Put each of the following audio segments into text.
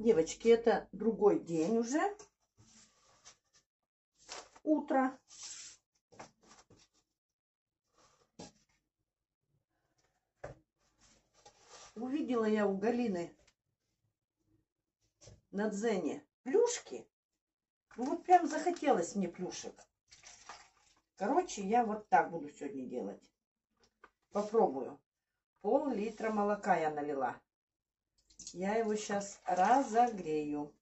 Девочки, это другой день уже. Утро. Увидела я у Галины на Дзене плюшки. Ну вот прям захотелось мне плюшек. Короче, я вот так буду сегодня делать. Попробую. Пол-литра молока я налила. Я его сейчас разогрею.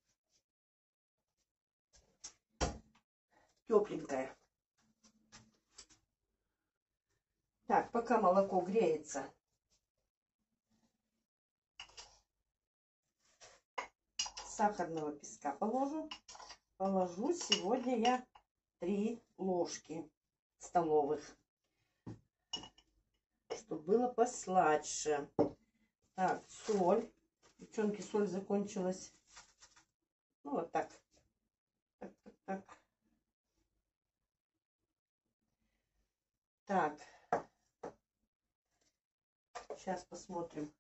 Тепленькое. Так, пока молоко греется, сахарного песка положу. Положу сегодня я 3 ложки столовых, чтобы было посладше. Так, соль. Девчонки, соль закончилась. Ну, вот так. Так. Так. Сейчас посмотрим.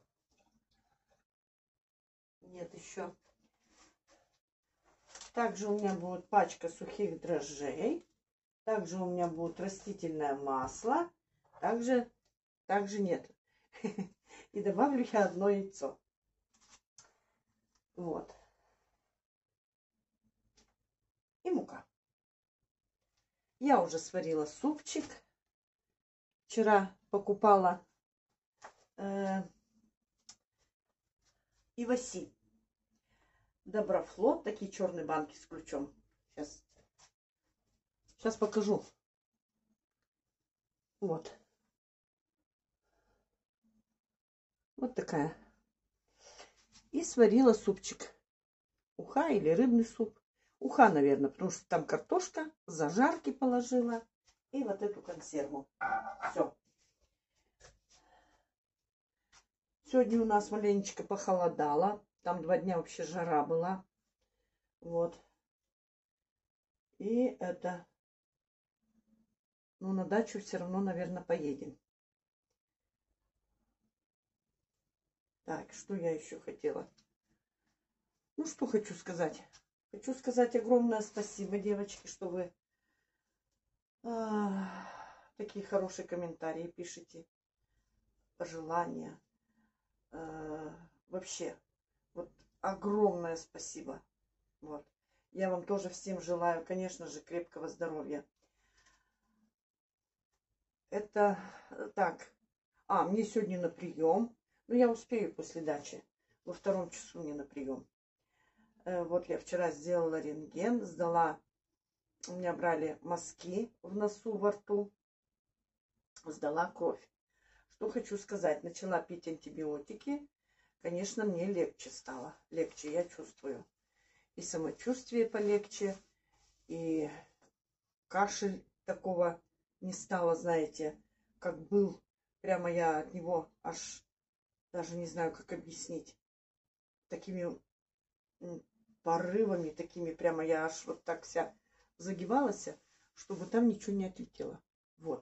Нет еще. Также у меня будет пачка сухих дрожжей. Также у меня будет растительное масло. Также нет. И добавлю я 1 яйцо. Вот. И мука. Я уже сварила супчик. Вчера покупала Иваси. Доброфлот. Такие черные банки с ключом. Сейчас покажу. Вот. Вот такая. И сварила супчик. Уха или рыбный суп. Уха, наверное, потому что там картошка, зажарки положила. И вот эту консерву. Все. Сегодня у нас маленечко похолодало. Там 2 дня вообще жара была. Вот. И это... Ну, на дачу все равно, наверное, поедем. Так, что я еще хотела? Ну, что хочу сказать? Хочу сказать огромное спасибо, девочки, что вы такие хорошие комментарии пишете. Пожелания. Вообще, вот огромное спасибо. Вот. Я вам тоже всем желаю, конечно же, крепкого здоровья. Это так. Мне сегодня на прием. Ну, я успею после дачи. Во 2 часу мне на прием. Вот я вчера сделала рентген, сдала. У меня брали мазки в носу, во рту. Сдала кровь. Что хочу сказать. Начала пить антибиотики. Конечно, мне легче стало. Легче я чувствую. И самочувствие полегче. И кашель такого не стало, знаете, как был. Прямо я от него аж даже не знаю, как объяснить. Такими порывами, такими прямо я аж вот так вся загибалась, чтобы там ничего не отлетело. Вот.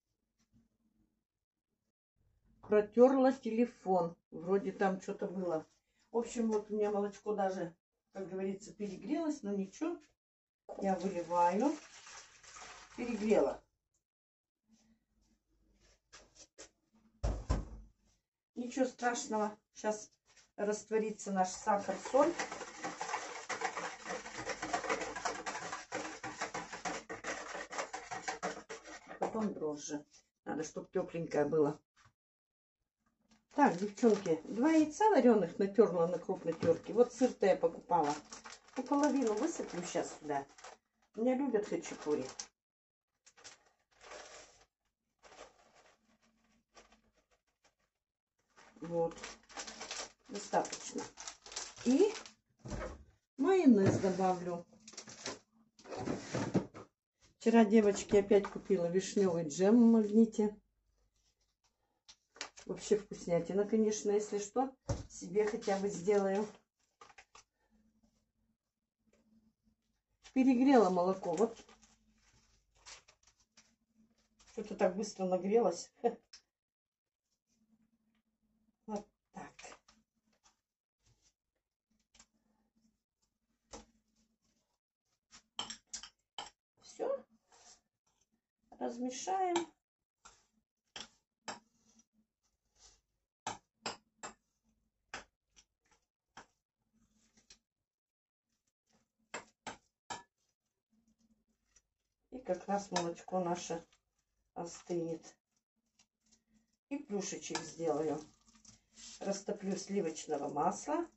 Протерла телефон. Вроде там что-то было. В общем, вот у меня молочко даже, как говорится, перегрелось, но ничего. Я выливаю. Перегрела. Ничего страшного. Сейчас растворится наш сахар, соль. Потом дрожжи. Надо, чтобы тепленькое было. Так, девчонки, 2 яйца вареных натерла на крупной терке. Вот сыр-то я покупала. Половину высыплю сейчас сюда. Меня любят хачапури. Вот. Достаточно. И майонез добавлю. Вчера, девочки, опять купила вишневый джем в Магните. Вообще вкуснятина, конечно, если что. Себе хотя бы сделаю. Перегрела молоко. Вот. Что-то так быстро нагрелось. Вот так. Размешаем. И как раз молочко наше остынет. И плюшечек сделаю. Растоплю сливочного масла.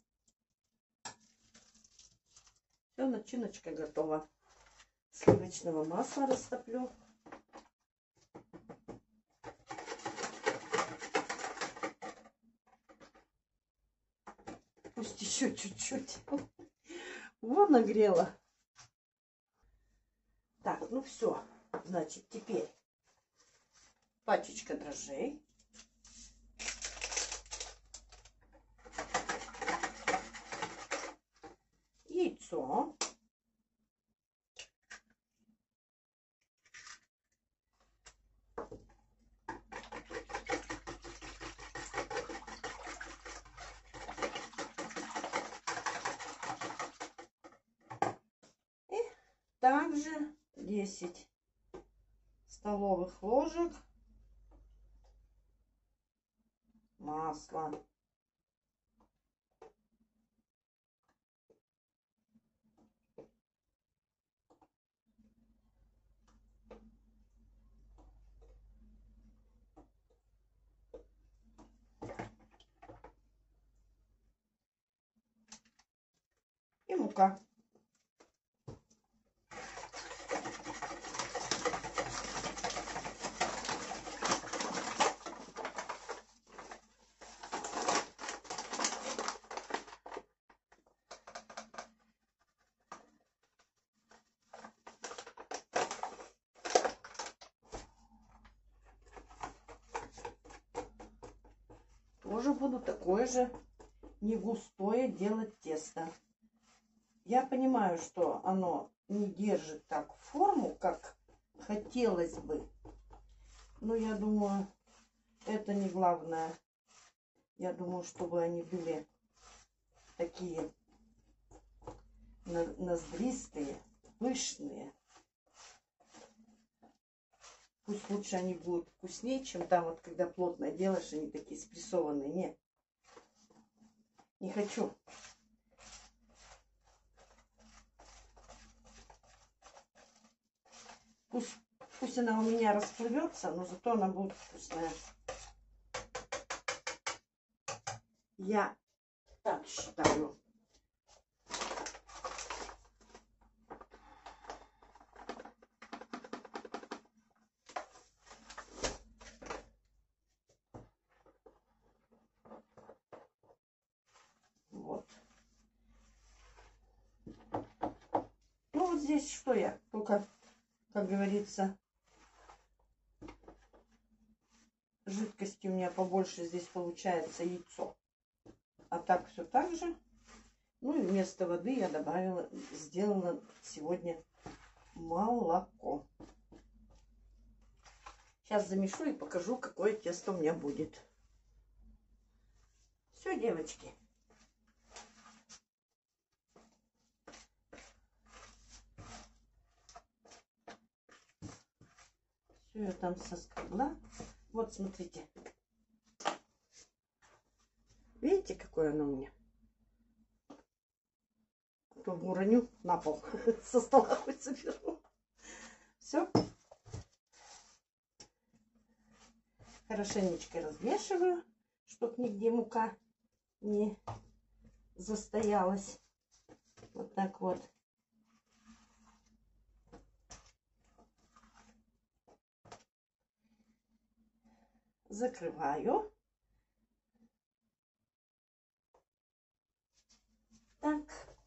Все, начиночка готова. Сливочного масла растоплю. Пусть еще чуть-чуть. Вон нагрела. Так, ну все. Значит, теперь пачечка дрожжей. Яйцо. И также 10 столовых ложек масла. И мука. Тоже буду такое же не густое делать тесто. Я понимаю, что оно не держит так форму, как хотелось бы. Но я думаю, это не главное. Я думаю, чтобы они были такие ноздрistые, пышные. Пусть лучше они будут вкуснее, чем там вот, когда плотно делаешь, они такие спрессованные. Нет, не хочу. Пусть она у меня расплывется, но зато она будет вкусная. Я так считаю. Вот. Ну вот здесь что я только, как говорится, жидкости у меня побольше здесь получается яйцо. А так все так же. Ну и вместо воды я добавила, сделала сегодня молоко. Сейчас замешу и покажу, какое тесто у меня будет. Все, девочки. Все, я там соскребла. Вот, смотрите. Видите, какое оно у меня? А то уроню на пол. Со стола хоть соберу. Все. Хорошенечко размешиваю, чтобы нигде мука не застоялась. Вот так вот. Закрываю. Так.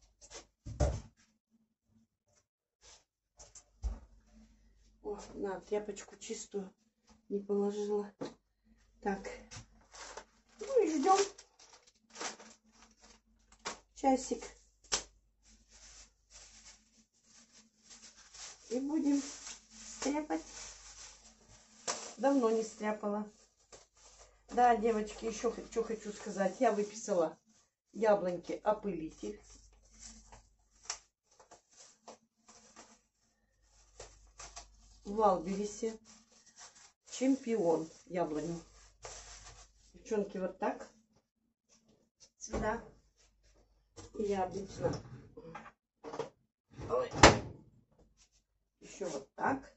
О, на тряпочку чистую не положила. Так. Ну и ждем часик. И будем стряпать. Давно не стряпала. Да, девочки, еще что хочу сказать. Я выписала яблоньки опылитель. в Валберисе. Чемпион яблони. Девчонки, вот так. Сюда. И я обычно... Ой. Еще вот так.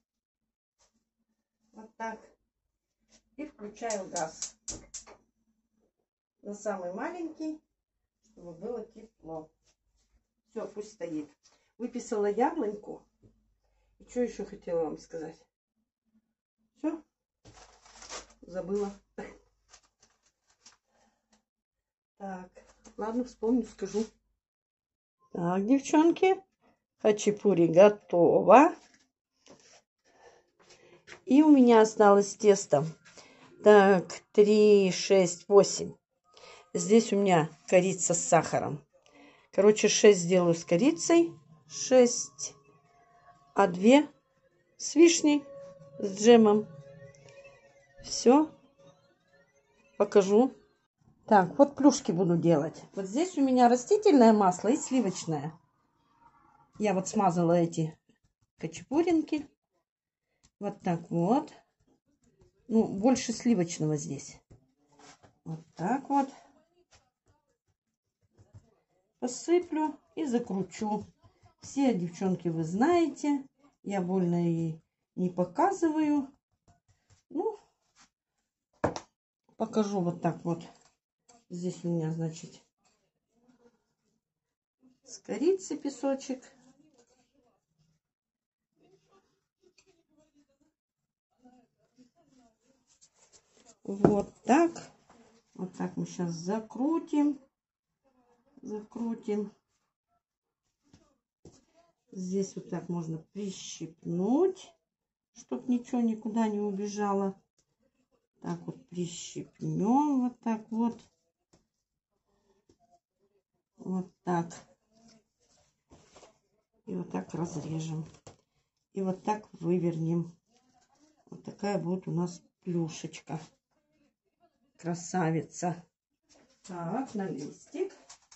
Вот так. И включаю газ на самый маленький, чтобы было тепло. Все, пусть стоит. Выписала яблоньку. И что еще хотела вам сказать? Все. Забыла. Так, ладно, вспомню, скажу. Так, девчонки, хачапури готово. И у меня осталось тесто. Так, 3, 6, 8. Здесь у меня корица с сахаром. Короче, 6 сделаю с корицей. 6. А 2 с вишней, с джемом. Все. Покажу. Так, вот плюшки буду делать. Вот здесь у меня растительное масло и сливочное. Я вот смазала эти хачапуринки. Вот так вот. Ну, больше сливочного здесь. Вот так вот. Посыплю и закручу. Все, девчонки, вы знаете. Я больно и не показываю. Ну, покажу вот так вот. Здесь у меня, значит, с корицей песочек. Вот так. Вот так мы сейчас закрутим. Закрутим. Здесь вот так можно прищипнуть, чтобы ничего никуда не убежало. Так вот прищипнем. Вот так вот. Вот так. И вот так разрежем. И вот так вывернем. Вот такая будет у нас плюшечка. Красавица. Так, на листик.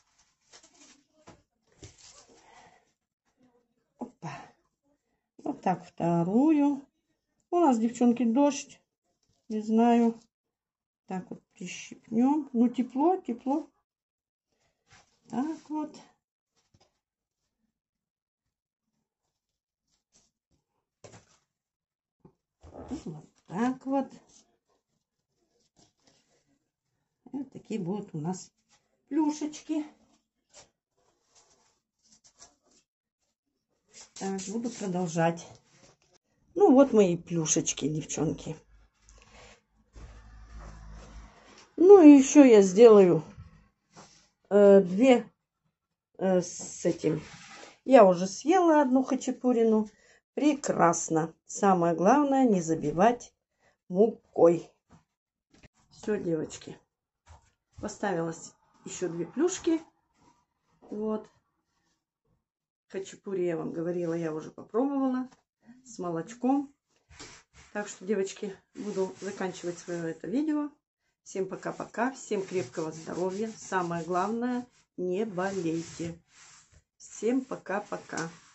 Опа. Вот так вторую. У нас, девчонки, дождь. Не знаю. Так вот прищипнем. Ну, тепло, тепло. Так вот. Вот так вот. Вот такие будут у нас плюшечки. Так, буду продолжать. Ну, вот мои плюшечки, девчонки. Ну, и еще я сделаю 2 с этим. Я уже съела одну хачапурину. Прекрасно. Самое главное, не забивать мукой. Все, девочки. Поставила еще 2 плюшки. Вот. Хачапури, я вам говорила, я уже попробовала. С молочком. Так что, девочки, буду заканчивать свое это видео. Всем пока-пока. Всем крепкого здоровья. Самое главное, не болейте. Всем пока-пока.